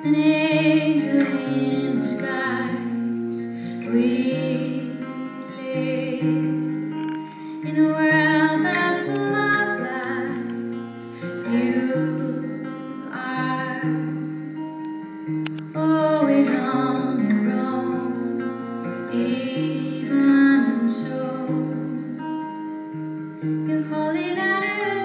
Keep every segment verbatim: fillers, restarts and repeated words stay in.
An angel in disguise. We live in a world that's full of lies. You are always on your own, even so. You're holding out a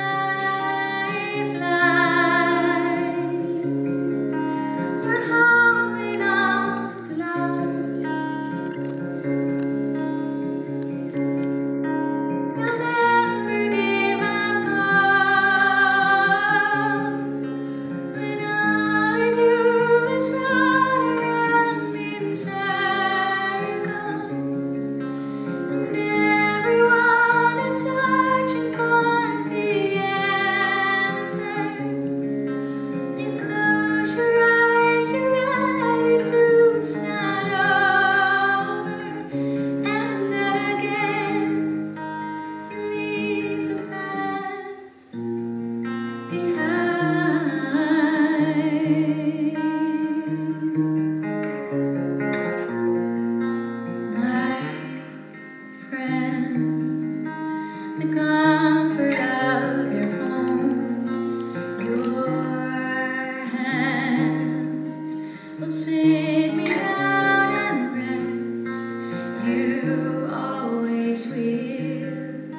the comfort of your home, your hands will sit me down and rest. You always will.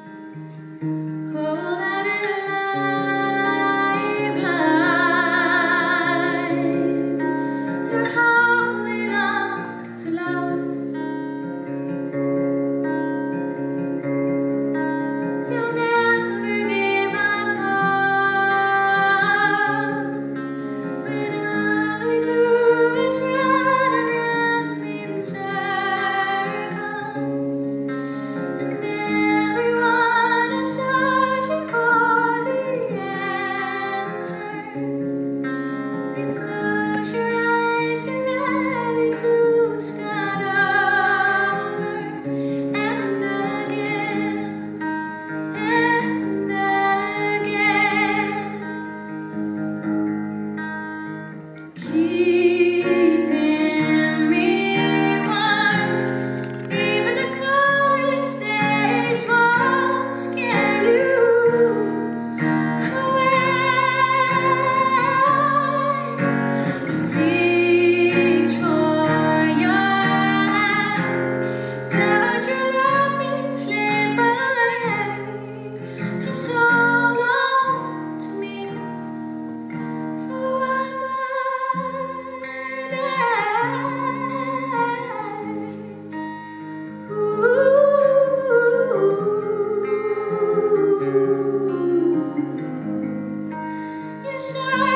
Hold out a lifeline. You're holding on to love. Sorry.